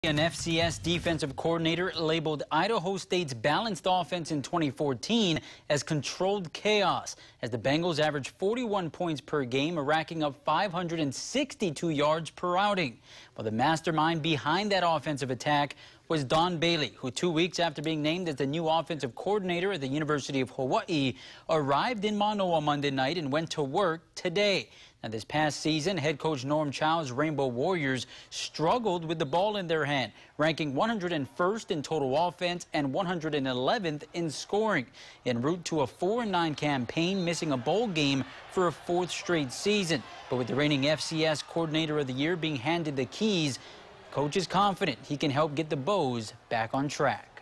An FCS defensive coordinator labeled Idaho State's balanced offense in 2014 as controlled chaos, as the Bengals averaged 41 points per game, racking up 562 yards per outing. Well, the mastermind behind that offensive attack was Don Bailey, who 2 weeks after being named as the new offensive coordinator at the University of Hawaii, arrived in Manoa Monday night and went to work today. Now, this past season, head coach Norm Chow's Rainbow Warriors struggled with the ball in their hand, ranking 101st in total offense and 111th in scoring, en route to a 4-9 campaign, missing a bowl game for a fourth straight season. But with the reigning FCS Coordinator of the Year being handed the keys, coach is confident he can help get the Bows back on track.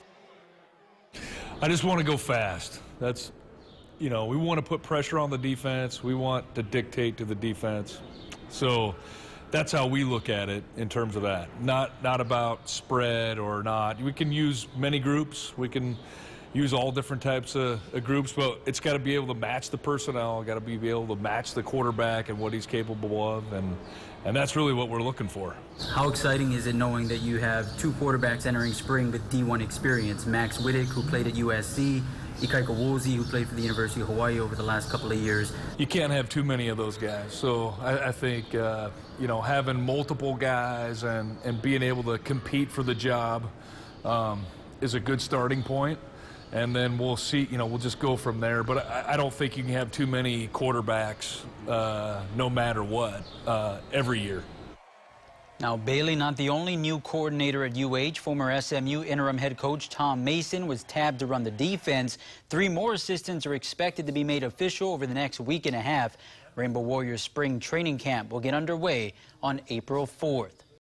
I just want to go fast. That's, we want to put pressure on the defense. We want to dictate to the defense. So that's how we look at it in terms of that. Not about spread or not. We can use many groups. We can use all different types of groups, but it's got to be able to match the personnel, got to be able to match the quarterback and what he's capable of, and that's really what we're looking for. How exciting is it knowing that you have two quarterbacks entering spring with D1 experience, Max Wittick, who played at USC, Ikaika Wozi, who played for the University of Hawaii over the last couple of years? You can't have too many of those guys. So I think, having multiple guys and being able to compete for the job is a good starting point. And then we'll see, we'll just go from there. But I don't think you can have too many quarterbacks no matter what every year. Now, Bailey, not the only new coordinator at UH. Former SMU interim head coach Tom Mason was tabbed to run the defense. 3 more assistants are expected to be made official over the next week and a half. Rainbow Warriors spring training camp will get underway on April 4th.